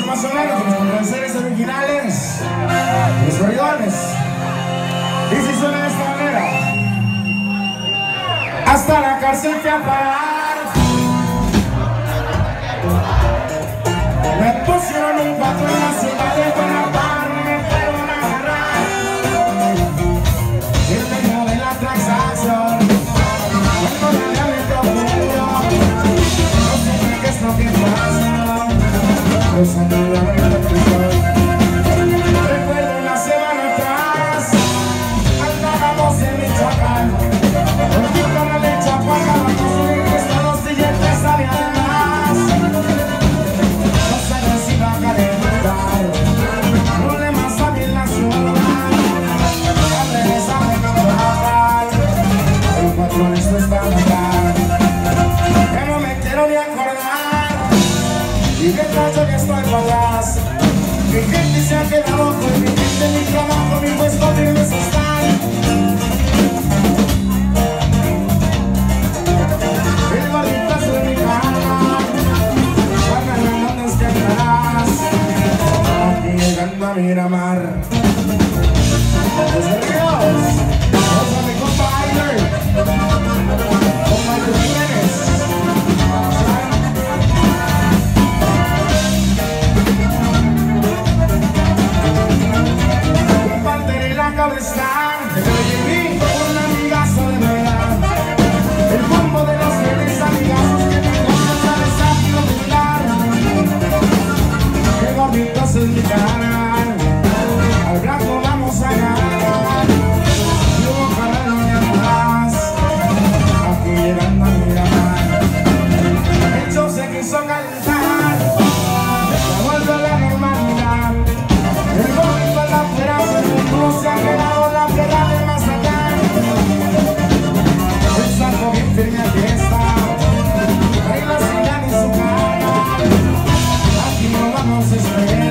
dice más o menos, los seres originales, los corridones. Dice y suena de esta manera: hasta la cárcel te parar. Me pusieron un pato en la ciudad de Buenapar, me fueron a agarrar en medio de la transacción. Cuando la metropolio, no sé qué es lo que pasa. Los amigos de la prisión. Recuerdo una semana atrás, andábamos en Michoacán, porque con la leche apagamos y hasta los billetes salían de más. No sabía si iba a calentar, problemas había en la ciudad. Al regresar de trabajar, el patrón esto está mal. Ya no me quiero ni acordar. Y detrás yo que estoy para atrás, mi gente se ha quedado con mi gente, mi trabajo, mi puesto firmes están. El gorditazo de mi cara, guárdame donde es que andarás, aquí llegando a Miramar. Desde Ríos, vamos a mi compa Ailer, compa Jiménez. Un amigazo de verdad, el combo de los fieles amigazos que me encuentran, sabes, a pilotar. Qué gorditos es mi canal, al blanco vamos a ganar. Y ojalá no me atrás, aquí llegando a Miramar. El show se quiso calentar, se vuelve la normalidad. El gordito en la fuera, se ha quedado la piedra de Mazatlán. El saco bien firme aquí está, ahí la señal en su cara. Aquí no vamos a esperar.